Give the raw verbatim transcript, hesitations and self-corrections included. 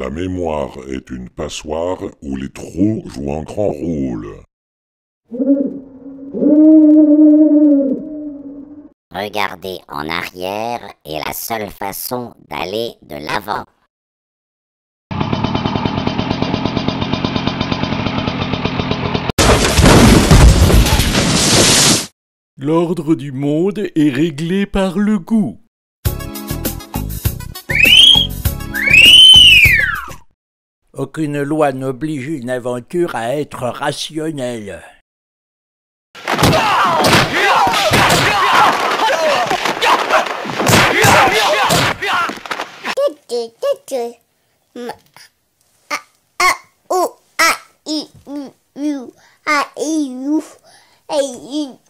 la mémoire est une passoire où les trous jouent un grand rôle. Regarder en arrière est la seule façon d'aller de l'avant. L'ordre du monde est réglé par le goût. Aucune loi n'oblige une aventure à être rationnelle. A, O, A, I, U, A, I, U, A, I,